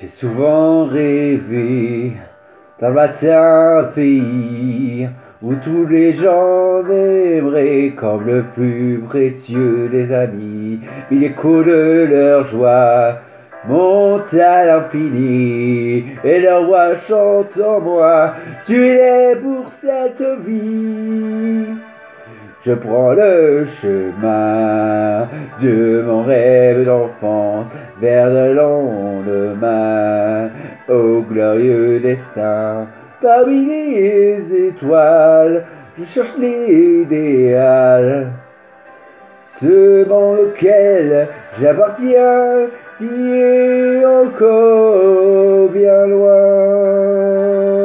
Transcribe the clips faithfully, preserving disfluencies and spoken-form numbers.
J'ai souvent rêvé d'un matin pays où tous les gens m'aimeraient comme le plus précieux des amis. Mais l'écho de leur joie monte à l'infini et leur voix chante en moi. Tu es pour cette vie. Je prends le chemin de mon rêve d'enfant vers le lendemain, au glorieux destin. Parmi les étoiles, je cherche l'idéal, ce monde auquel j'appartiens, qui est encore bien loin.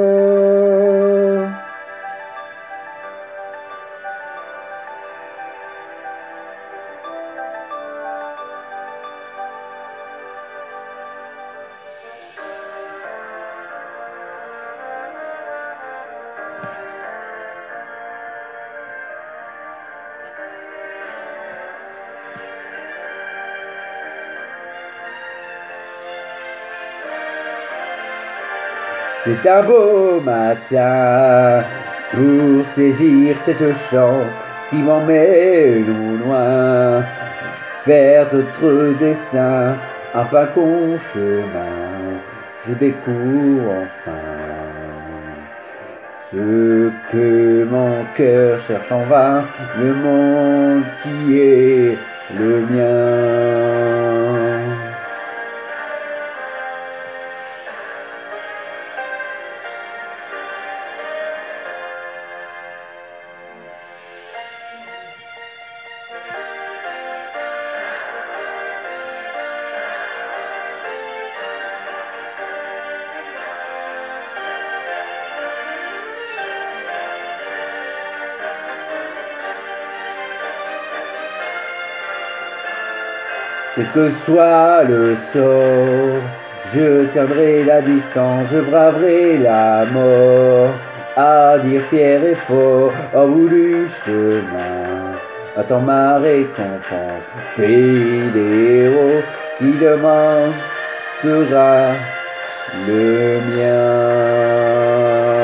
C'est un beau matin pour saisir cette chance qui m'emmène au loin vers d'autres destins. Un pas con chemin, je découvre enfin ce que mon cœur cherche en vain, le monde qui est le mien. Quel que soit le sort, je tiendrai la distance, je braverai la mort, à dire fier et fort, au bout du chemin, attends ma récompense, pays des héros, qui demain sera le mien.